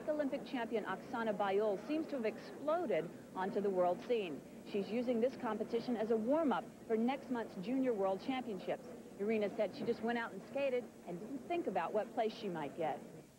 last Olympic champion Oksana Bayul seems to have exploded onto the world scene. She's using this competition as a warm-up for next month's Junior World Championships. Irina said she just went out and skated and didn't think about what place she might get.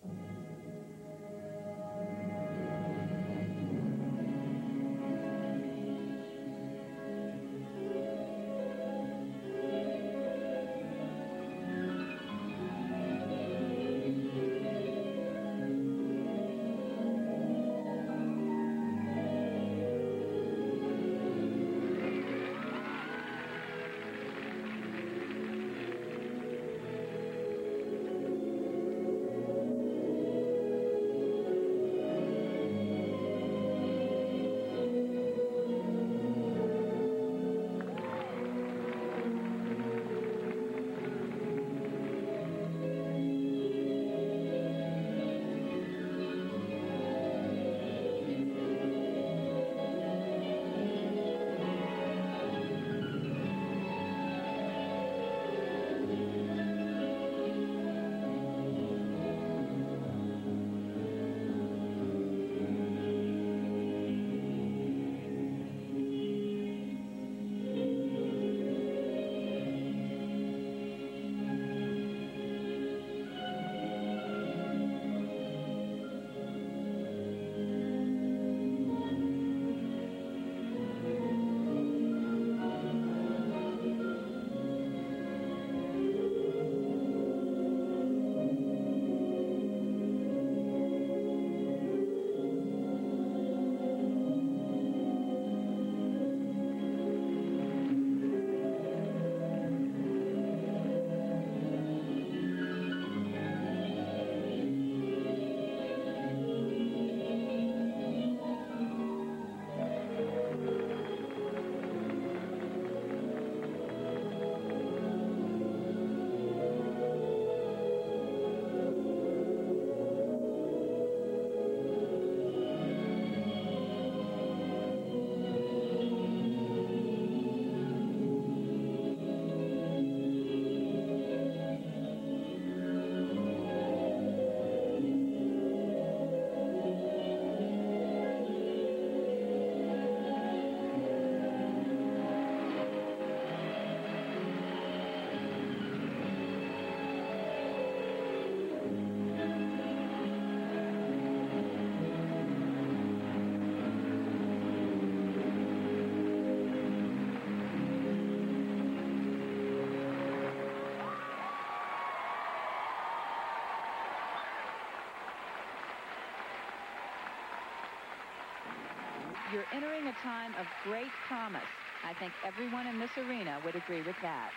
You're entering a time of great promise. I think everyone in this arena would agree with that.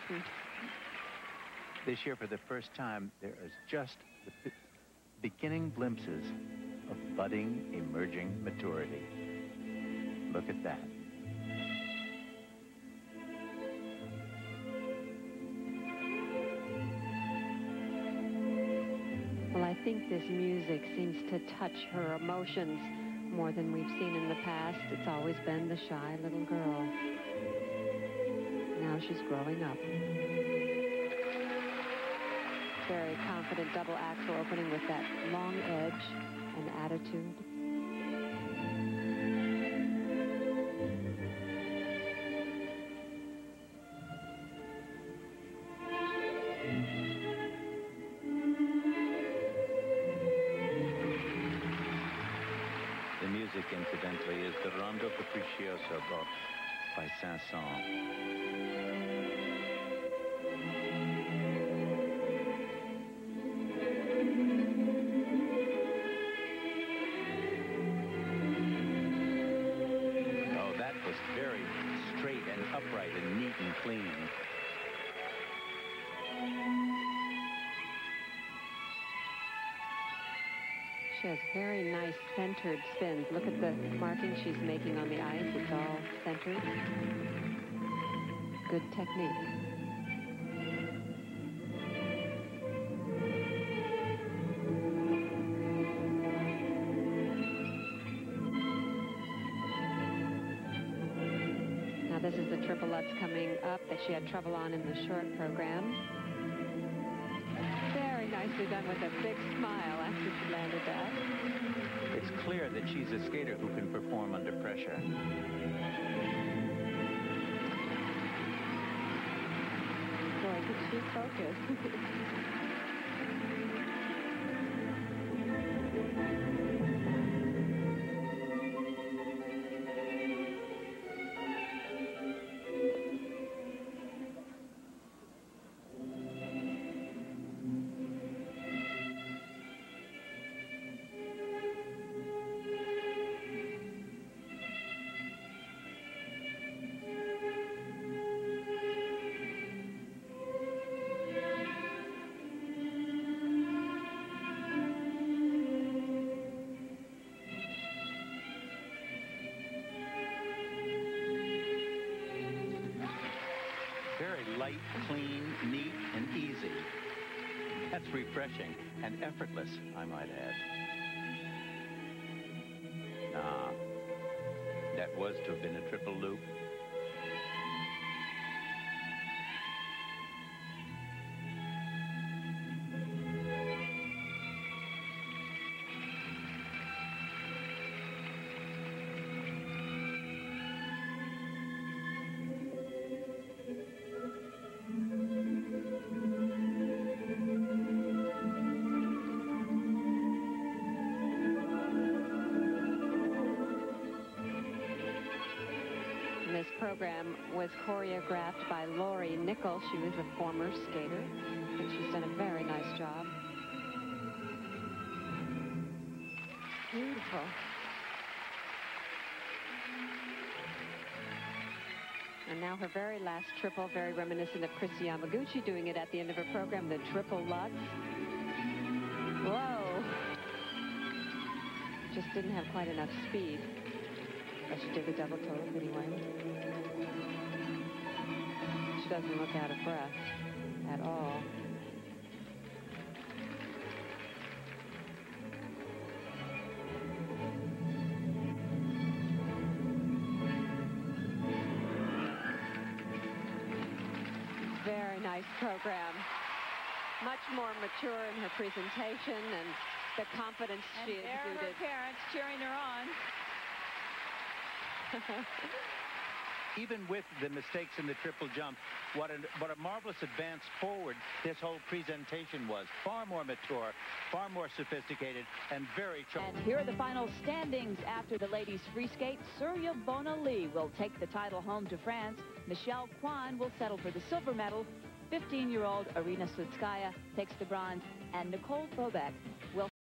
This year, for the first time, there is just the beginning glimpses of budding, emerging maturity. Look at that. Well, I think this music seems to touch her emotions more than we've seen in the past. It's always been the shy little girl. Now she's growing up. Very confident double axel opening with that long edge and attitude. The music, incidentally, is the Rondo Capriccioso by Saint-Saëns. Very straight and upright and neat and clean. She has very nice centered spins. Look at the marking she's making on the ice. It's all centered. Good technique. This is the triple Lutz coming up that she had trouble on in the short program. Very nicely done with a big smile after she landed that. that she's a skater who can perform under pressure. Boy, could she focus. Light, clean, neat, and easy. That's refreshing and effortless, I might add. Nah, that was to have been a triple loop. This program was choreographed by Lori Nichols. She was a former skater, and she's done a very nice job. Beautiful. And now her very last triple, very reminiscent of Kristi Yamaguchi doing it at the end of her program, the triple Lutz. Whoa. Just didn't have quite enough speed. But she did the double toe anyway. She doesn't look out of breath at all. Very nice program. Much more mature in her presentation and the confidence she exuded. And there are her parents cheering her on. Even with the mistakes in the triple jump, what a marvelous advance forward this whole presentation was. Far more mature, far more sophisticated, and very... And here are the final standings after the ladies' free skate. Surya Bonaly will take the title home to France. Michelle Kwan will settle for the silver medal. 15-year-old Arina Slutskaya takes the bronze, and Nicole Bobek